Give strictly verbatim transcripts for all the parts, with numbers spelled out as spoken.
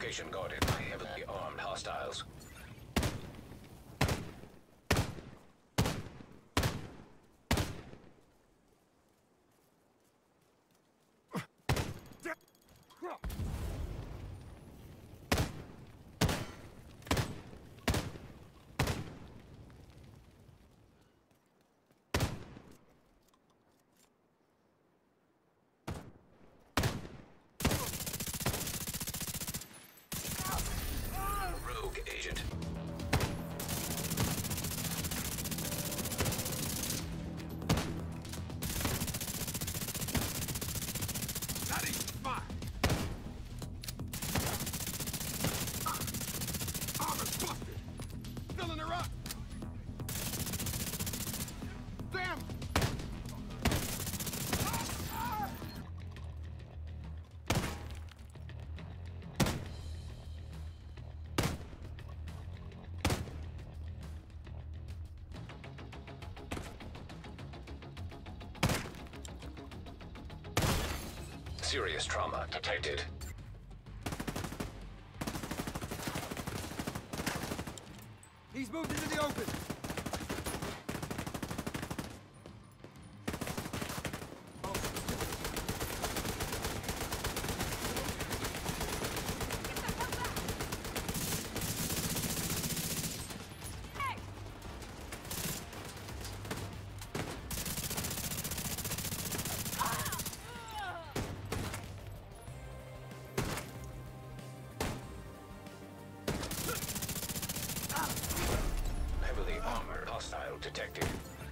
location guarded by heavily armed hostiles. Agent. Armor's busted. Filling her up. Damn. Serious trauma detected. He's moved into the open. Hostile detected.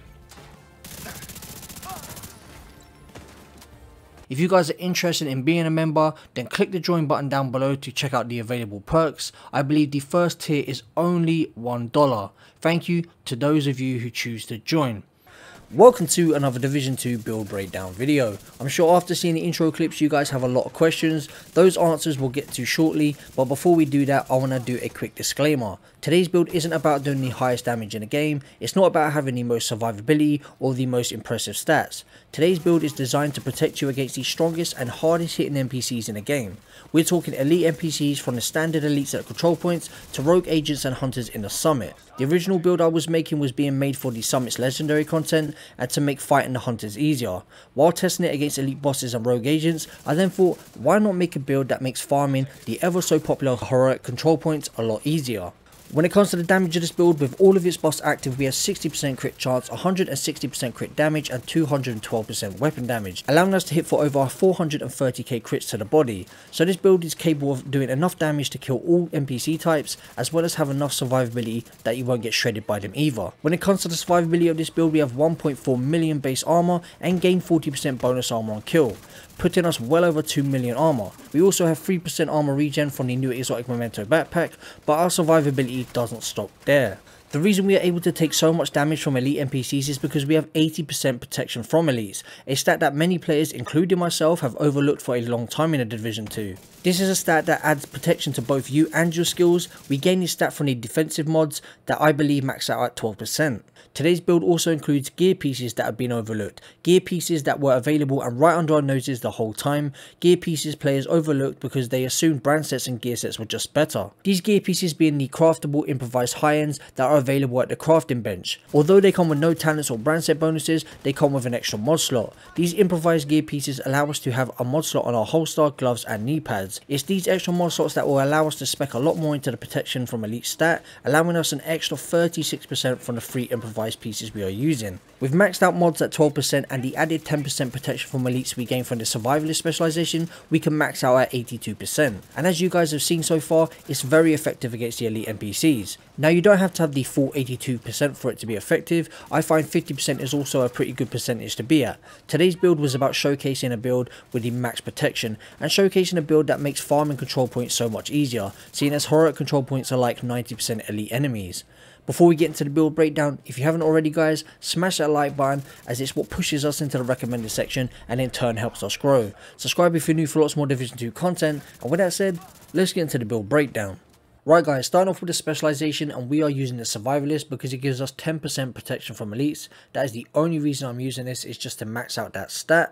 If you guys are interested in being a member, then click the join button down below to check out the available perks. I believe the first tier is only one dollar. Thank you to those of you who choose to join. Welcome to another Division two build breakdown video. I'm sure after seeing the intro clips you guys have a lot of questions. Those answers we'll get to shortly, but before we do that I want to do a quick disclaimer. Today's build isn't about doing the highest damage in the game, it's not about having the most survivability or the most impressive stats. Today's build is designed to protect you against the strongest and hardest hitting N P Cs in the game. We're talking elite N P Cs from the standard elites at control points to rogue agents and hunters in the summit. The original build I was making was being made for the summit's legendary content and to make fighting the hunters easier. While testing it against elite bosses and rogue agents, I then thought, why not make a build that makes farming the ever so popular heroic control points a lot easier. When it comes to the damage of this build, with all of its buffs active, we have sixty percent crit chance, one hundred sixty percent crit damage and two hundred twelve percent weapon damage, allowing us to hit for over four hundred thirty K crits to the body. So this build is capable of doing enough damage to kill all N P C types, as well as have enough survivability that you won't get shredded by them either. When it comes to the survivability of this build, we have one point four million base armor and gain forty percent bonus armor on kill, putting us well over two million armor. We also have three percent armor regen from the new exotic memento backpack, but our survivability doesn't stop there. The reason we are able to take so much damage from elite N P Cs is because we have eighty percent protection from elites, a stat that many players, including myself, have overlooked for a long time in a Division two. This is a stat that adds protection to both you and your skills. We gain this stat from the defensive mods that I believe max out at twelve percent. Today's build also includes gear pieces that have been overlooked, gear pieces that were available and right under our noses the whole time, gear pieces players overlooked because they assumed brand sets and gear sets were just better. These gear pieces being the craftable improvised high-ends that are available at the crafting bench. Although they come with no talents or brand set bonuses, they come with an extra mod slot. These improvised gear pieces allow us to have a mod slot on our holster, gloves and knee pads. It's these extra mod slots that will allow us to spec a lot more into the protection from elite stat, allowing us an extra thirty-six percent from the free improvised pieces we are using. With maxed out mods at twelve percent and the added ten percent protection from elites we gain from the survivalist specialization, we can max out at eighty-two percent. And as you guys have seen so far, it's very effective against the elite N P Cs. Now you don't have to have the full eighty-two percent for it to be effective. I find fifty percent is also a pretty good percentage to be at. Today's build was about showcasing a build with the max protection and showcasing a build that makes farming control points so much easier, seeing as heroic control points are like ninety percent elite enemies. Before we get into the build breakdown, if you haven't already guys, smash that like button as it's what pushes us into the recommended section and in turn helps us grow. Subscribe if you're new for lots more Division two content, and with that said, let's get into the build breakdown. Right guys, starting off with the specialization, and we are using the survivalist because it gives us ten percent protection from elites. That is the only reason I'm using this, is just to max out that stat.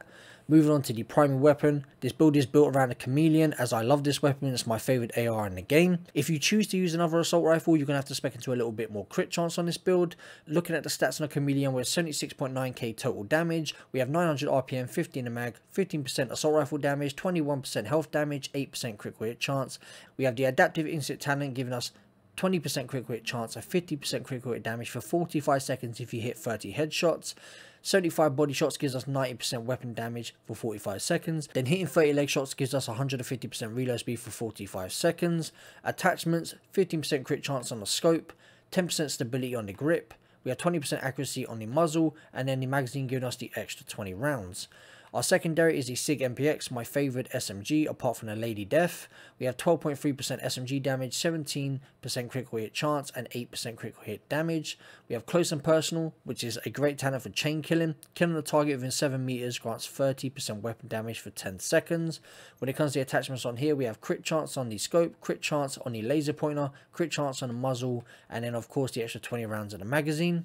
Moving on to the primary weapon, this build is built around a chameleon as I love this weapon, it's my favourite A R in the game. If you choose to use another assault rifle, you're going to have to spec into a little bit more crit chance on this build. Looking at the stats on a chameleon, we're seventy-six point nine K total damage, we have nine hundred R P M, fifty in the mag, fifteen percent assault rifle damage, twenty-one percent health damage, eight percent critical hit chance. We have the adaptive instant talent giving us twenty percent critical hit chance and fifty percent critical hit damage for forty-five seconds if you hit thirty headshots. seventy-five body shots gives us ninety percent weapon damage for forty-five seconds. Then hitting thirty leg shots gives us one hundred fifty percent reload speed for forty-five seconds. Attachments, fifteen percent crit chance on the scope, ten percent stability on the grip. We have twenty percent accuracy on the muzzle, and then the magazine giving us the extra twenty rounds. Our secondary is the SIG M P X, my favourite S M G apart from the Lady Death. We have twelve point three percent S M G damage, seventeen percent critical hit chance and eight percent critical hit damage. We have close and personal, which is a great talent for chain killing. Killing a target within seven meters grants thirty percent weapon damage for ten seconds. When it comes to the attachments on here, we have crit chance on the scope, crit chance on the laser pointer, crit chance on the muzzle, and then of course the extra twenty rounds in the magazine.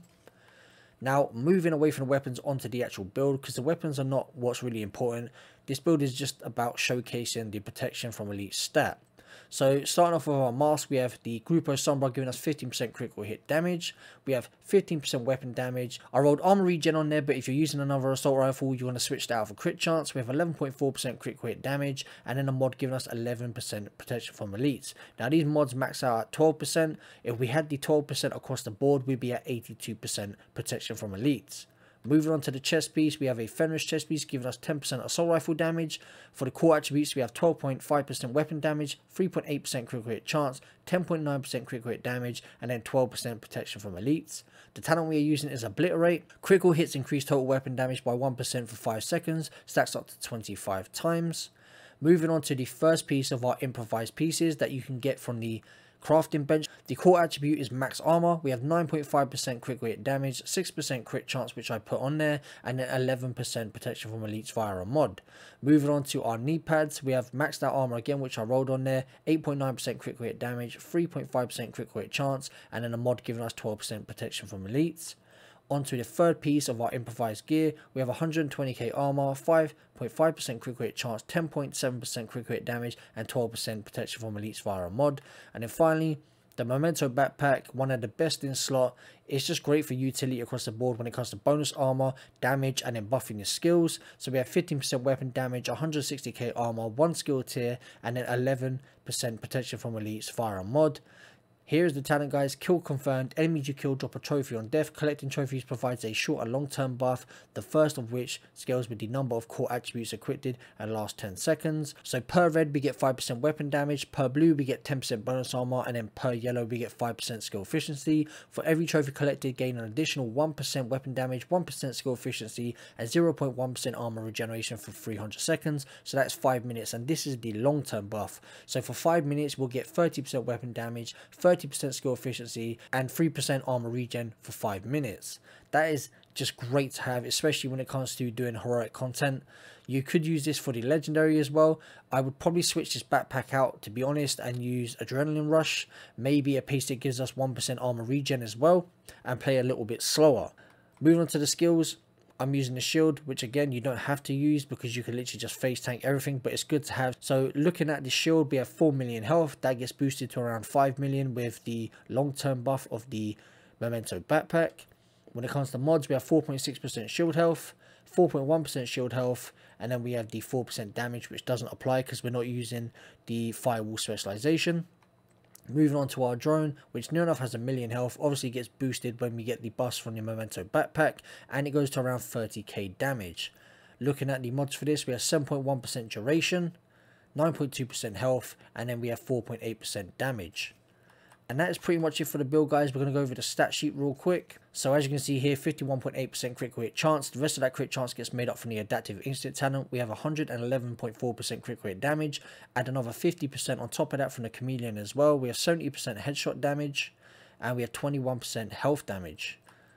Now, moving away from the weapons onto the actual build, because the weapons are not what's really important. This build is just about showcasing the protection from elite stat. So, starting off with our mask, we have the Grupo Sombra giving us fifteen percent critical hit damage. We have fifteen percent weapon damage. I rolled armor regen on there, but if you're using another assault rifle, you want to switch that out for crit chance. We have eleven point four percent critical hit damage, and then a mod giving us eleven percent protection from elites. Now, these mods max out at twelve percent. If we had the twelve percent across the board, we'd be at eighty-two percent protection from elites. Moving on to the chest piece, we have a Fenris chest piece giving us ten percent assault rifle damage. For the core attributes, we have twelve point five percent weapon damage, three point eight percent critical hit chance, ten point nine percent critical hit damage, and then twelve percent protection from elites. The talent we are using is Obliterate. Critical hits increase total weapon damage by one percent for five seconds, stacks up to twenty-five times. Moving on to the first piece of our improvised pieces that you can get from the crafting bench. The core attribute is max armor. We have nine point five percent critical hit damage, six percent crit chance which I put on there, and then eleven percent protection from elites via a mod. Moving on to our knee pads, we have maxed out armor again which I rolled on there, eight point nine percent critical hit damage, three point five percent critical hit chance, and then a mod giving us twelve percent protection from elites. Onto the third piece of our improvised gear, we have one hundred twenty K armor, five point five percent critical hit chance, ten point seven percent critical hit damage, and twelve percent protection from elites via a mod. And then finally, the Memento backpack, one of the best in slot. It's just great for utility across the board when it comes to bonus armor, damage, and then buffing your skills. So we have fifteen percent weapon damage, one hundred sixty K armor, one skill tier, and then eleven percent protection from elites via a mod. Here is the talent, guys. Kill confirmed. Enemies you kill drop a trophy on death. Collecting trophies provides a short and long term buff, the first of which scales with the number of core attributes equipped and lasts ten seconds. So per red we get five percent weapon damage, per blue we get ten percent bonus armor, and then per yellow we get five percent skill efficiency. For every trophy collected, gain an additional one percent weapon damage, one percent skill efficiency, and zero point one percent armor regeneration for three hundred seconds. So that's five minutes, and this is the long term buff. So for five minutes we'll get thirty percent weapon damage, thirty percent skill efficiency, and three percent armor regen for five minutes. That is just great to have, especially when it comes to doing heroic content. You could use this for the legendary as well. I would probably switch this backpack out, to be honest, and use Adrenaline Rush, maybe a piece that gives us one percent armor regen as well, and play a little bit slower. Moving on to the skills, I'm using the shield, which again you don't have to use because you can literally just face tank everything, but it's good to have. So looking at the shield, we have four million health. That gets boosted to around five million with the long-term buff of the Memento backpack. When it comes to mods, we have four point six percent shield health, four point one percent shield health, and then we have the four percent damage, which doesn't apply because we're not using the firewall specialization. Moving on to our drone, which near enough has a million health, obviously gets boosted when we get the bust from the Memento backpack, and it goes to around thirty K damage. Looking at the mods for this, we have seven point one percent duration, nine point two percent health, and then we have four point eight percent damage. And that is pretty much it for the build, guys. We're going to go over the stat sheet real quick. So as you can see here, fifty-one point eight percent critical hit chance. The rest of that crit chance gets made up from the adaptive instant talent. We have one hundred eleven point four percent critical hit damage. Add another fifty percent on top of that from the chameleon as well. We have seventy percent headshot damage. And we have twenty-one percent health damage.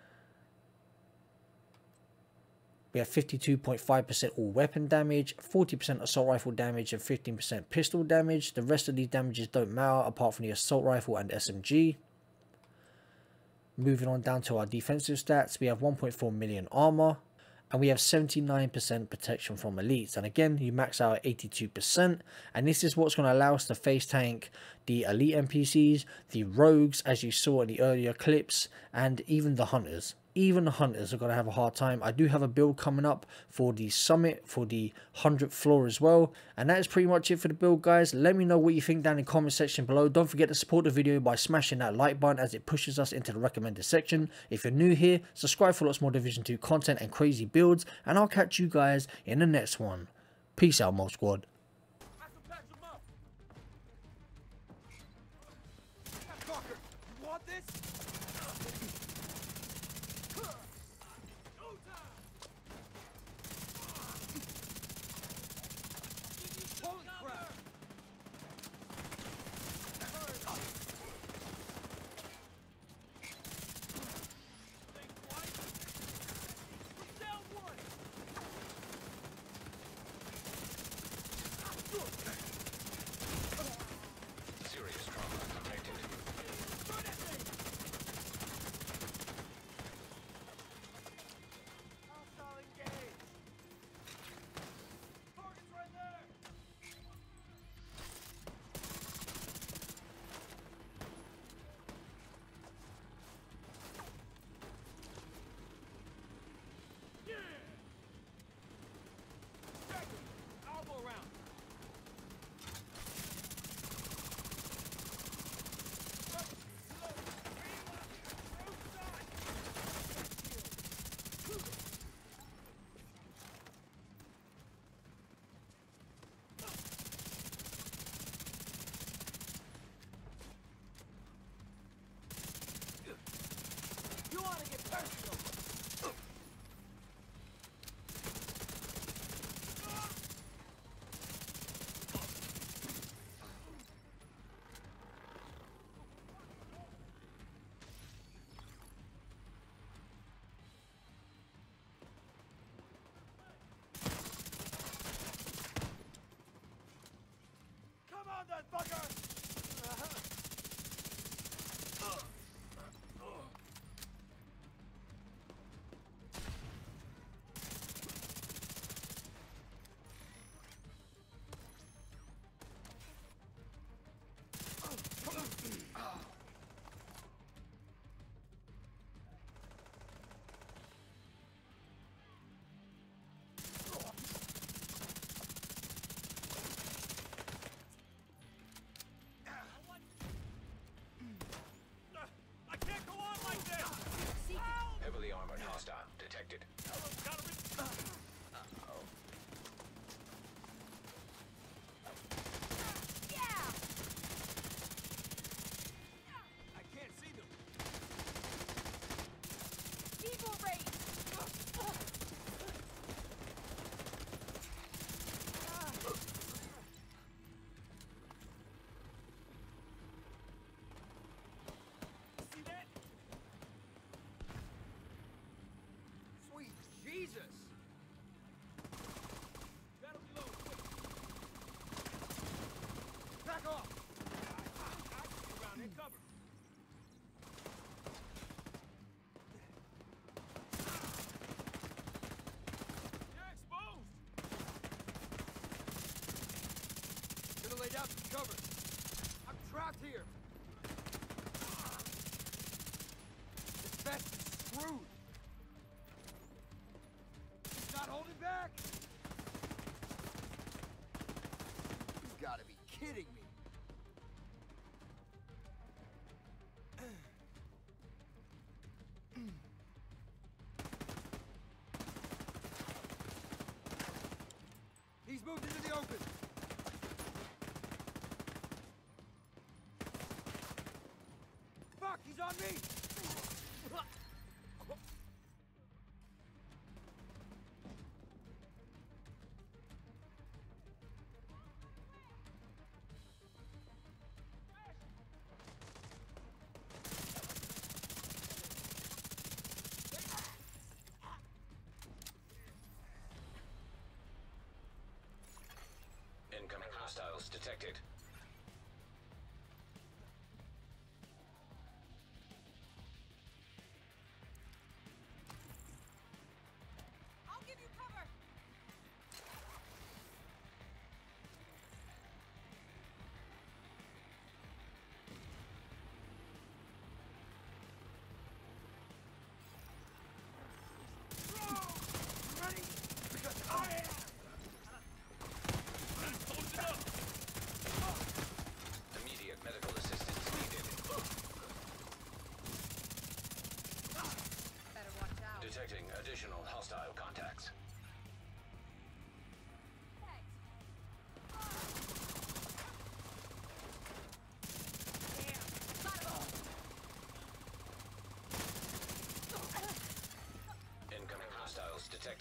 We have fifty-two point five percent all weapon damage, forty percent assault rifle damage, and fifteen percent pistol damage. The rest of these damages don't matter apart from the assault rifle and S M G. Moving on down to our defensive stats, we have one point four million armor, and we have seventy-nine percent protection from elites. And again, you max out at eighty-two percent, and this is what's going to allow us to face tank the elite N P Cs, the rogues, as you saw in the earlier clips, and even the hunters. Even the hunters are going to have a hard time. I do have a build coming up for the summit, for the hundredth floor as well. And that is pretty much it for the build, guys. Let me know what you think down in the comment section below. Don't forget to support the video by smashing that like button, as it pushes us into the recommended section. If you're new here, subscribe for lots more Division two content and crazy builds. And I'll catch you guys in the next one. Peace out, Mob Squad. I can patch him up. Fucker, you want this? Holy crap! Serious trauma detected. Hostile engaged. Target's right there. Yeah. Elbow round. You want to get personal? Come on, then, fucker! I can't go on like this! Heavily armored hostile detected. I can't see them. Evil race! See that? Sweet Jesus! Gotta reload quick. Back off! I, I, I can get around and cover. You're exposed! Gonna lay down some cover. I'm trapped here. This vest is screwed. He's not holding back. You've got to be kidding me. He's moved into the open. Fuck, he's on me. Incoming hostiles detected. I'll give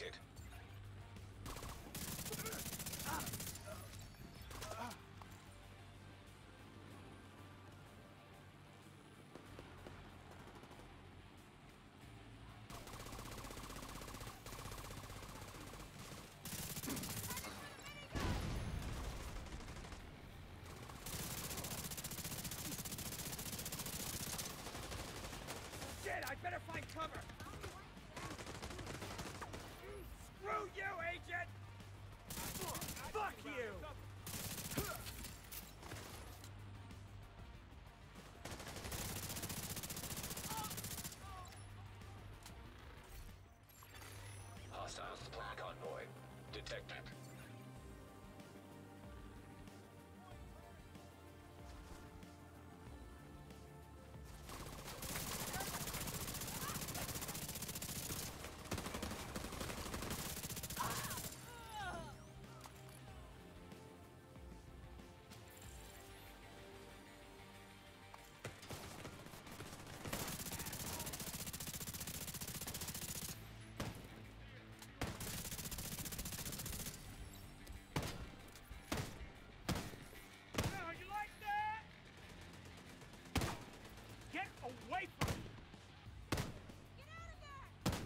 detected. Shit, I better find cover! Screw you, agent! Fuck you! Hostile supply convoy detected. Away from me! Get out of there!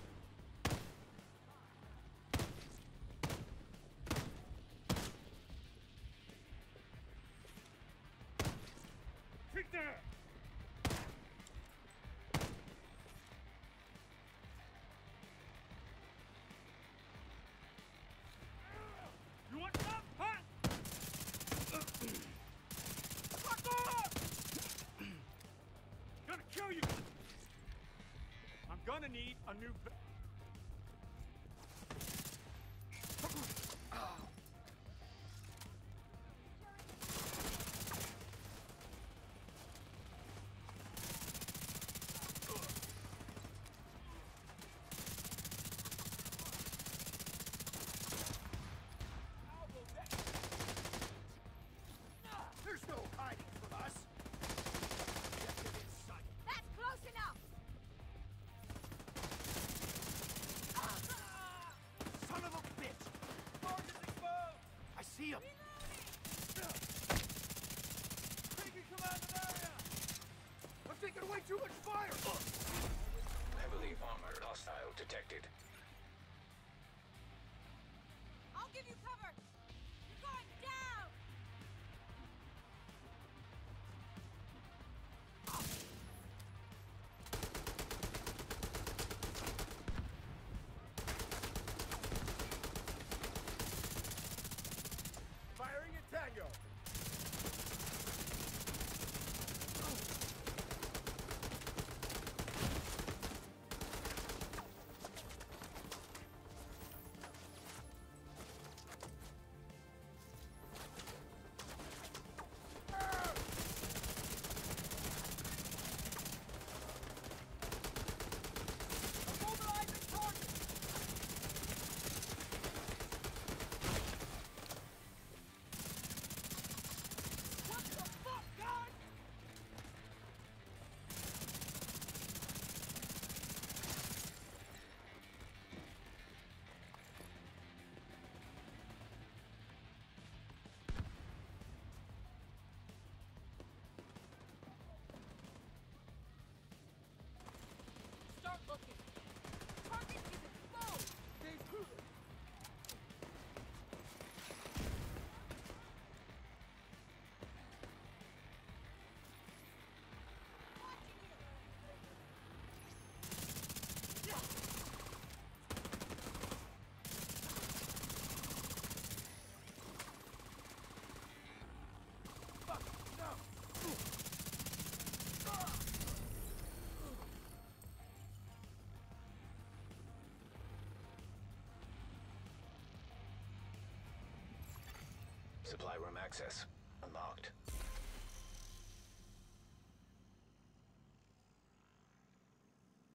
Victor! You want some, huh? Fuck off! Gonna kill you! I'm gonna need a new... There's no hiding from us! That's close enough! Son of a bitch! Target's exposed! I see him! Taking command of area! I'm taking away too much fire! Heavily armored hostile detected. I'll give you cover! You're going down! Firing at Tango! Start looking! Target is exposed! Stay cool! Watching you! Fuck! No! Supply room access unlocked.